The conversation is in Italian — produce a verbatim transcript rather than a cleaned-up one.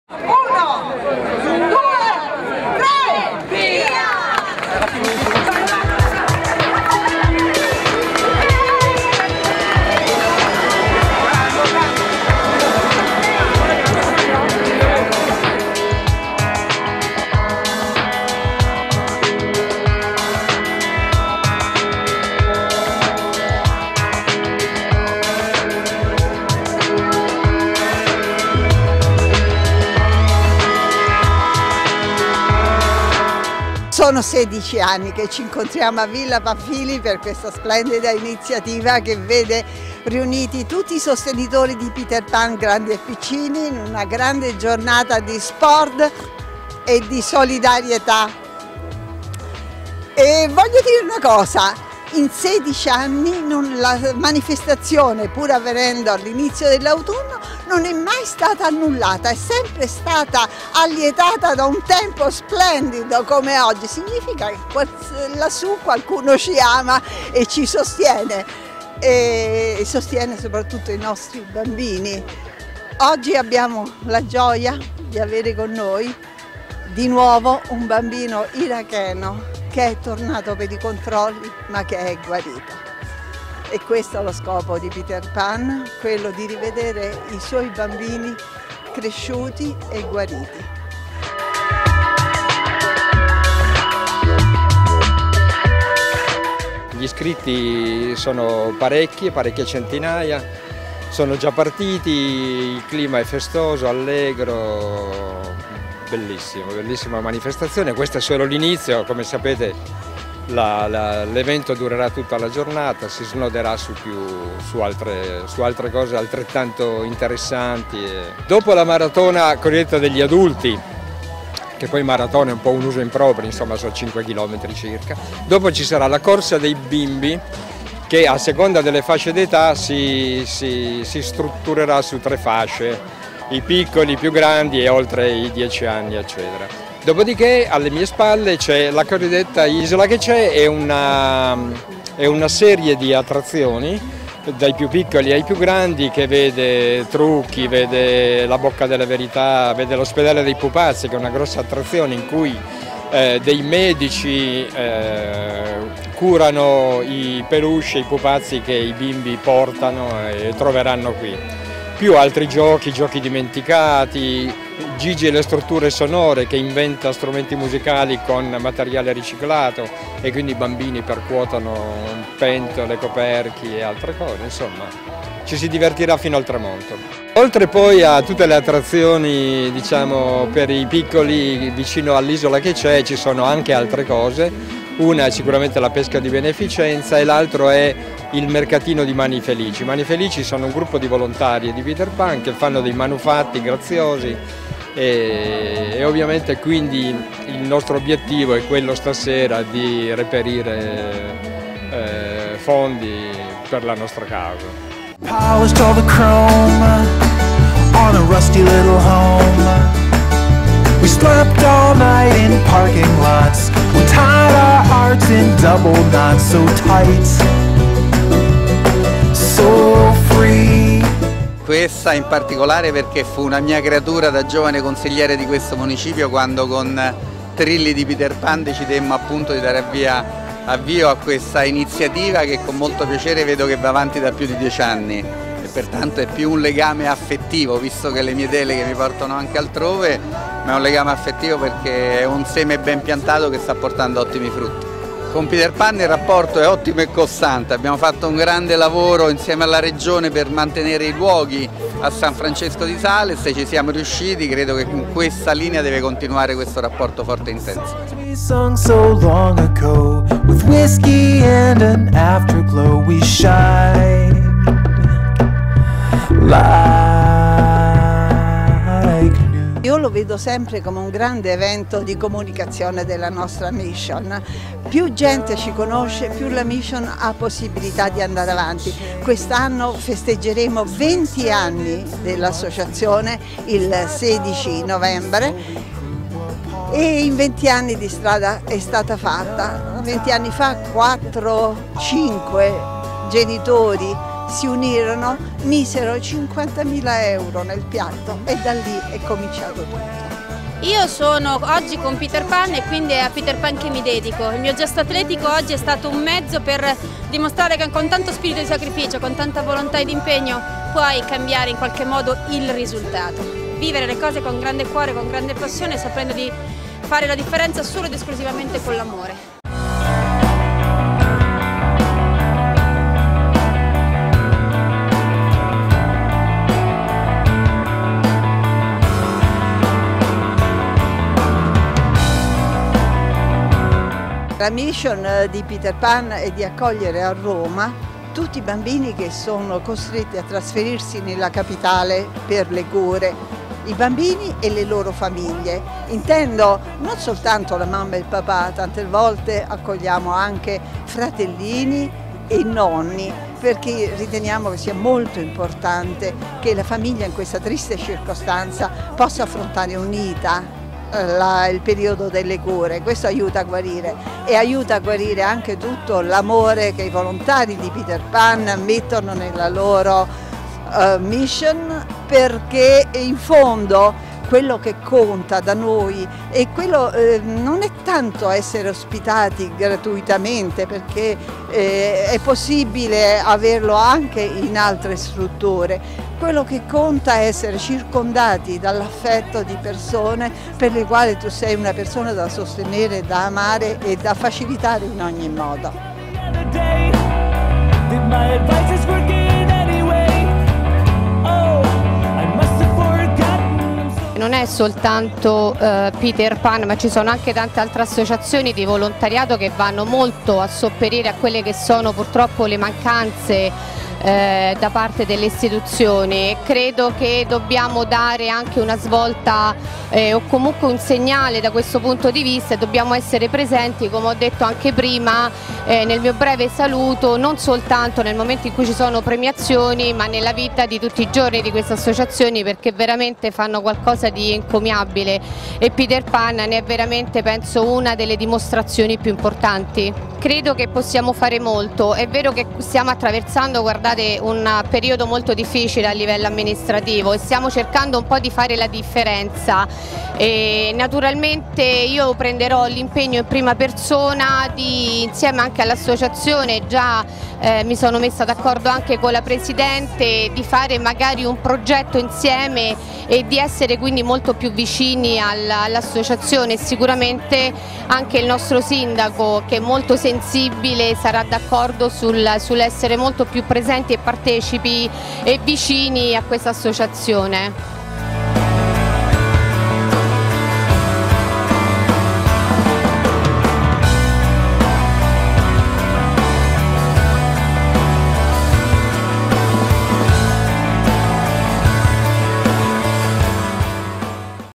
Uno, due, tre, via! Sono sedici anni che ci incontriamo a Villa Pamphili per questa splendida iniziativa che vede riuniti tutti i sostenitori di Peter Pan, grandi e piccini, in una grande giornata di sport e di solidarietà. E voglio dire una cosa, in sedici anni non, la manifestazione, pur avvenendo all'inizio dell'autunno, non è mai stata annullata, è sempre stata allietata da un tempo splendido come oggi. Significa che lassù qualcuno ci ama e ci sostiene, e sostiene soprattutto i nostri bambini. Oggi abbiamo la gioia di avere con noi di nuovo un bambino iracheno che è tornato per i controlli ma che è guarito. E questo è lo scopo di Peter Pan, quello di rivedere i suoi bambini cresciuti e guariti. Gli iscritti sono parecchi, parecchie centinaia, sono già partiti, il clima è festoso, allegro, bellissimo, bellissima manifestazione. Questo è solo l'inizio, come sapete. L'evento durerà tutta la giornata, si snoderà su, più, su, altre, su altre cose altrettanto interessanti. Dopo la maratona cosiddetta degli adulti, che poi maratona è un po' un uso improprio, insomma sono cinque chilometri circa, dopo ci sarà la corsa dei bimbi che a seconda delle fasce d'età si, si, si strutturerà su tre fasce, i piccoli, i più grandi e oltre i dieci anni eccetera. Dopodiché alle mie spalle c'è la cosiddetta Isola che c'è, è una, è una serie di attrazioni dai più piccoli ai più grandi che vede trucchi, vede la Bocca della Verità, vede l'ospedale dei pupazzi che è una grossa attrazione in cui eh, dei medici eh, curano i peluche e i pupazzi che i bimbi portano e troveranno qui. Più altri giochi, giochi dimenticati, Gigi e le strutture sonore che inventa strumenti musicali con materiale riciclato e quindi i bambini percuotano pentole, coperchi e altre cose, insomma ci si divertirà fino al tramonto. Oltre poi a tutte le attrazioni diciamo per i piccoli vicino all'isola che c'è ci sono anche altre cose, una è sicuramente la pesca di beneficenza e l'altro è il mercatino di Mani Felici. Mani Felici sono un gruppo di volontari di Peter Pan che fanno dei manufatti graziosi e, e ovviamente quindi il nostro obiettivo è quello stasera di reperire eh, fondi per la nostra causa. Polished all the chrome on a rusty little home. We slept all night in parking lots. We tied our hearts in double knots so tight, so free. Questa in particolare perché fu una mia creatura da giovane consigliere di questo municipio quando con Trilli di Peter Pan decidemmo appunto di dare via, avvio a questa iniziativa che con molto piacere vedo che va avanti da più di dieci anni e pertanto è più un legame affettivo, visto che le mie deleghe mi portano anche altrove, ma è un legame affettivo perché è un seme ben piantato che sta portando ottimi frutti. Con Peter Pan il rapporto è ottimo e costante, abbiamo fatto un grande lavoro insieme alla Regione per mantenere i luoghi a San Francesco di Sales e ci siamo riusciti, credo che in questa linea deve continuare questo rapporto forte e intenso. Io lo vedo sempre come un grande evento di comunicazione della nostra mission. Più gente ci conosce, più la mission ha possibilità di andare avanti. Quest'anno festeggeremo venti anni dell'associazione il sedici novembre e in venti anni di strada è stata fatta. venti anni fa quattro cinque genitori si unirono, misero cinquantamila euro nel piatto e da lì è cominciato tutto. Io sono oggi con Peter Pan e quindi è a Peter Pan che mi dedico. Il mio gesto atletico oggi è stato un mezzo per dimostrare che con tanto spirito di sacrificio, con tanta volontà ed impegno puoi cambiare in qualche modo il risultato. Vivere le cose con grande cuore, con grande passione, sapendo di fare la differenza solo ed esclusivamente con l'amore. La mission di Peter Pan è di accogliere a Roma tutti i bambini che sono costretti a trasferirsi nella capitale per le cure, i bambini e le loro famiglie. Intendo non soltanto la mamma e il papà, tante volte accogliamo anche fratellini e nonni, perché riteniamo che sia molto importante che la famiglia in questa triste circostanza possa affrontare unita La, il periodo delle cure. Questo aiuta a guarire e aiuta a guarire anche tutto l'amore che i volontari di Peter Pan mettono nella loro uh, mission, perché in fondo quello che conta da noi è quello, eh, non è tanto essere ospitati gratuitamente, perché eh, è possibile averlo anche in altre strutture. Quello che conta è essere circondati dall'affetto di persone per le quali tu sei una persona da sostenere, da amare e da facilitare in ogni modo. Non è soltanto eh, Peter Pan, ma ci sono anche tante altre associazioni di volontariato che vanno molto a sopperire a quelle che sono purtroppo le mancanze Eh, da parte delle istituzioni. Credo che dobbiamo dare anche una svolta eh, o comunque un segnale da questo punto di vista, e dobbiamo essere presenti, come ho detto anche prima eh, nel mio breve saluto, non soltanto nel momento in cui ci sono premiazioni, ma nella vita di tutti i giorni di queste associazioni, perché veramente fanno qualcosa di encomiabile e Peter Pan ne è veramente, penso, una delle dimostrazioni più importanti. Credo che possiamo fare molto. È vero che stiamo attraversando, guardate, un periodo molto difficile a livello amministrativo e stiamo cercando un po' di fare la differenza, e naturalmente io prenderò l'impegno in prima persona di, insieme anche all'associazione, già eh, mi sono messa d'accordo anche con la Presidente, di fare magari un progetto insieme e di essere quindi molto più vicini all'associazione. Sicuramente anche il nostro sindaco, che è molto sensibile, sarà d'accordo sul, sull'essere molto più presenti e partecipi e vicini a questa associazione.